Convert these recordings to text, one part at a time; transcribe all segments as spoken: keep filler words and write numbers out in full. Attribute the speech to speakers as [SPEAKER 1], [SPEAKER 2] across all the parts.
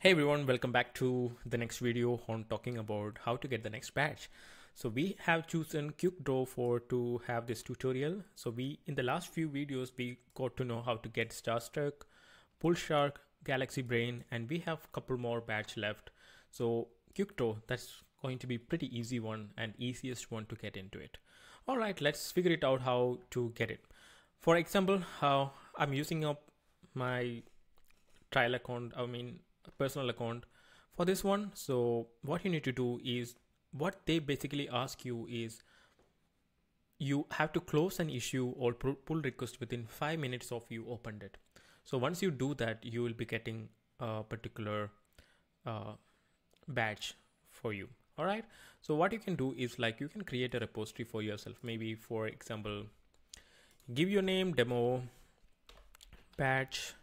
[SPEAKER 1] Hey everyone, welcome back to the next video on talking about how to get the next badge. So we have chosen Quick Draw for to have this tutorial. So we in the last few videos we got to know how to get Starstruck, Pull Shark, Galaxy Brain, and we have a couple more badge left. So Quick Draw, that's going to be pretty easy one and easiest one to get into it. All right, let's figure it out how to get it. For example, how I'm using up my trial account, I mean personal account for this one. So what you need to do is, what they basically ask you is you have to close an issue or pull request within five minutes of you opened it. So once you do that, you will be getting a particular uh, badge for you. All right, so what you can do is, like, you can create a repository for yourself. Maybe for example, give your name demo badge,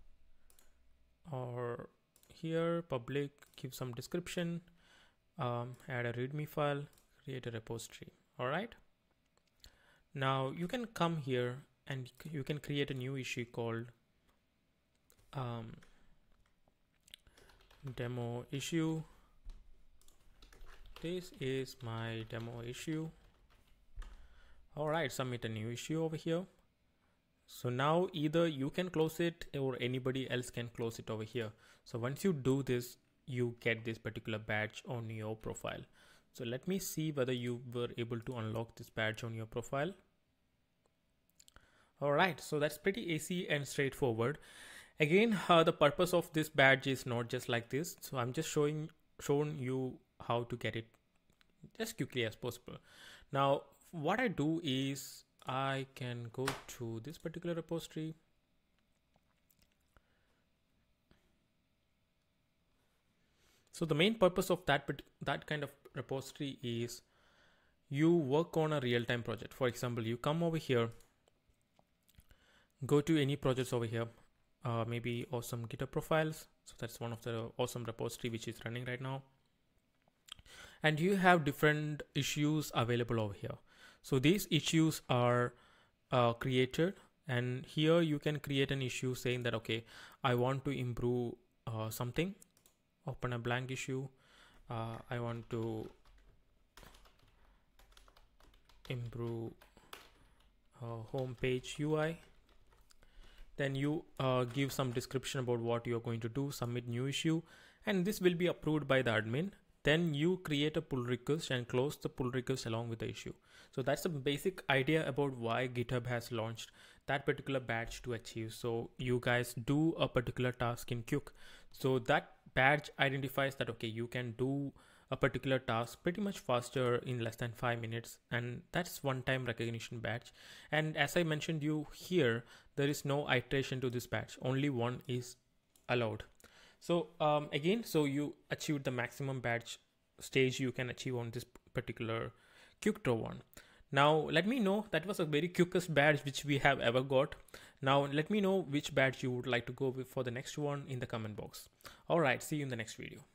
[SPEAKER 1] or here public, give some description, um, add a readme file, create a repository. All right, now you can come here and you can create a new issue called um, demo issue. This is my demo issue. All right, submit a new issue over here. So now either you can close it or anybody else can close it over here. So once you do this, you get this particular badge on your profile. So let me see whether you were able to unlock this badge on your profile. All right, so that's pretty easy and straightforward. Again, uh, the purpose of this badge is not just like this. So I'm just showing showing you how to get it as quickly as possible. Now, what I do is I can go to this particular repository. So the main purpose of that that kind of repository is you work on a real-time project. For example, you come over here, go to any projects over here, uh, maybe awesome GitHub profiles. So that's one of the awesome repository which is running right now. And you have different issues available over here. So these issues are uh, created, and here you can create an issue saying that, okay, I want to improve uh, something. Open a blank issue. Uh, I want to improve uh, home page U I. Then you uh, give some description about what you're going to do, submit new issue, and this will be approved by the admin. Then you create a pull request and close the pull request along with the issue. So that's the basic idea about why GitHub has launched that particular badge to achieve. So you guys do a particular task in Quick. So that badge identifies that, okay, you can do a particular task pretty much faster in less than five minutes. And that's one-time recognition badge. And as I mentioned you here, there is no iteration to this badge. Only one is allowed. So um, again, so you achieved the maximum badge stage you can achieve on this particular Quick Draw one. Now let me know, that was a very quickest badge which we have ever got. Now let me know which badge you would like to go with for the next one in the comment box. All right, see you in the next video.